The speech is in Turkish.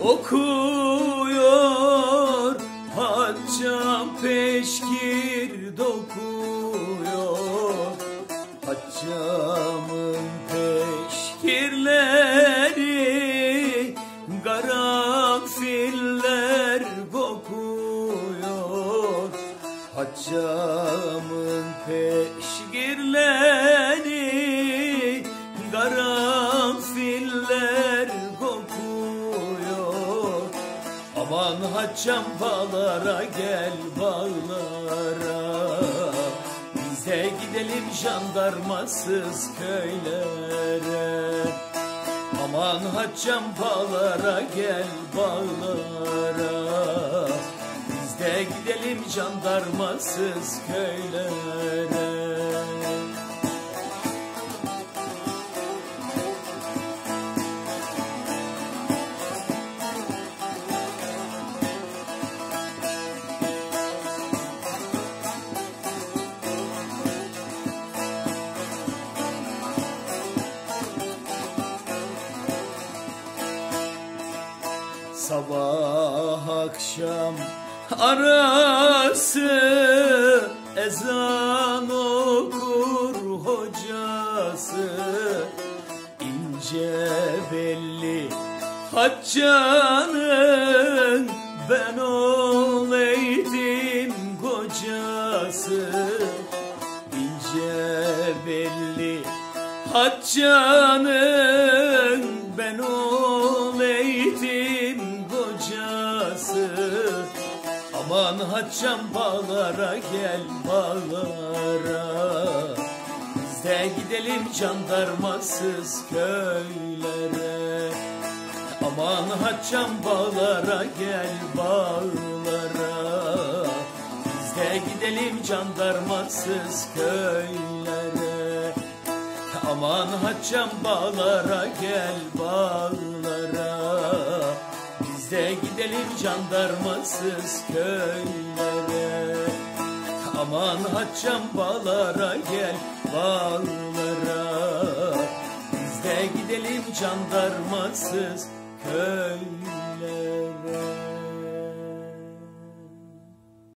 okuyor, haccam peşkir dokuyor. Haccamın peşkirleri karanfiller kokuyor. Haccamın peşkirleri karanfiller kokuyor. Aman haccam bağlara gel bağlara, bize gidelim jandarmasız köylere. Aman haccam bağlara gel bağlara, biz de gidelim jandarmasız köylere. Sabah akşam arası ezan okur hocası, ince belli haccanın ben olaydım kocası. İnce belli haccanın ben olaydım kocası. Aman haccam bağlara gel bağlara, biz de gidelim jandarmasız köylere. Aman haccam bağlara gel bağlara, biz de gidelim jandarmasız köylere. Aman haccam bağlara gel bağlara, biz de gidelim jandarmasız köylere. Aman haccam bağlara gel bağlara, biz de gidelim jandarmasız köylere.